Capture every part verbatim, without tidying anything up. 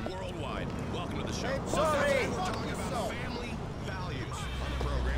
worldwide. Welcome to the show. Hey, sorry. We're talking about family values on the program.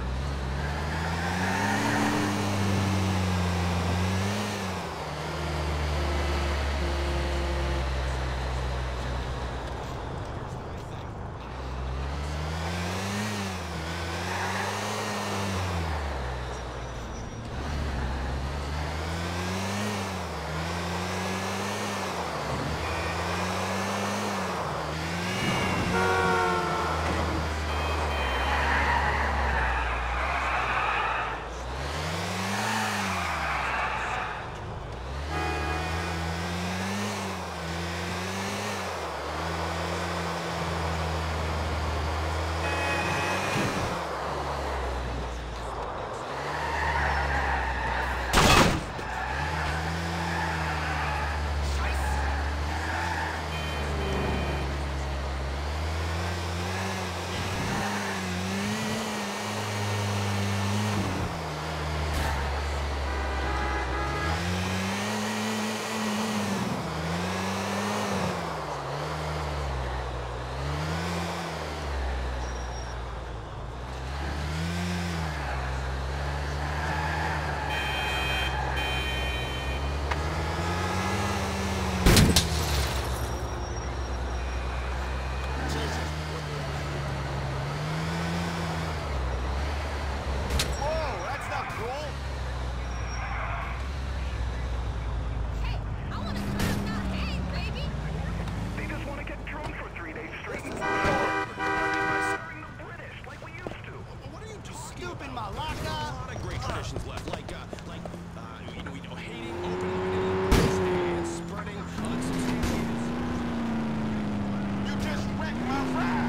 Left, like, uh, like, uh, you know, we know hating, open-mindedness, and spreading unsubstantiated. You just wrecked my ride.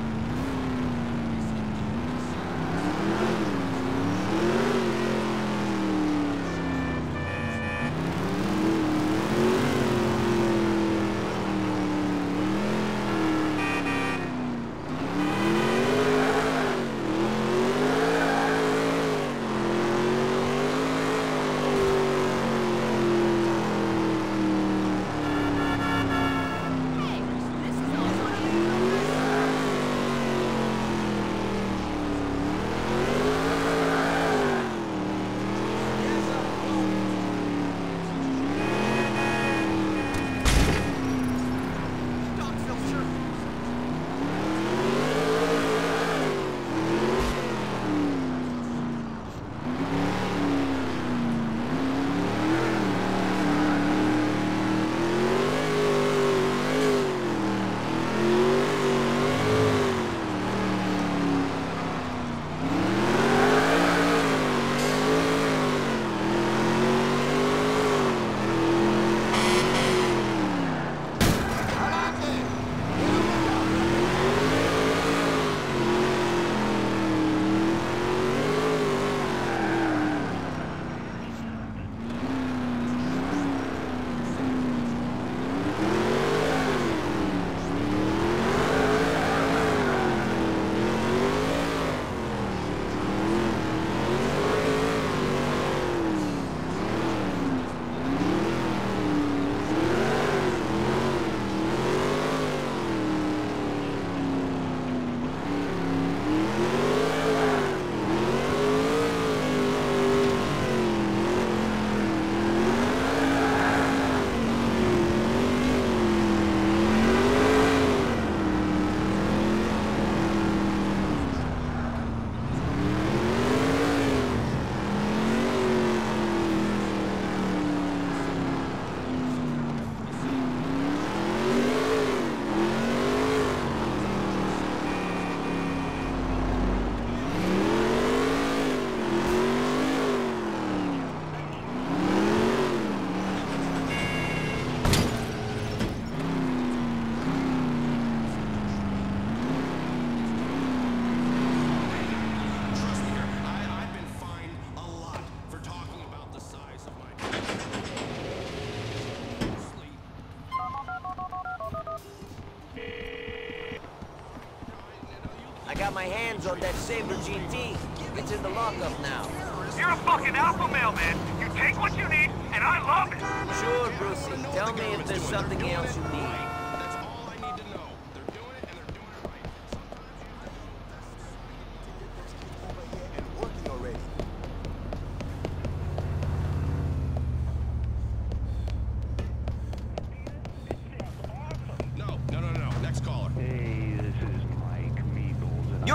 I got my hands on that Sabre G T. It's in the lockup now. You're a fucking alpha male, man. You take what you need, and I love it. Sure, Brucey. Tell me if there's something else you need. That's all I need to know.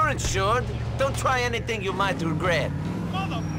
You're insured. Don't try anything you might regret. Mother...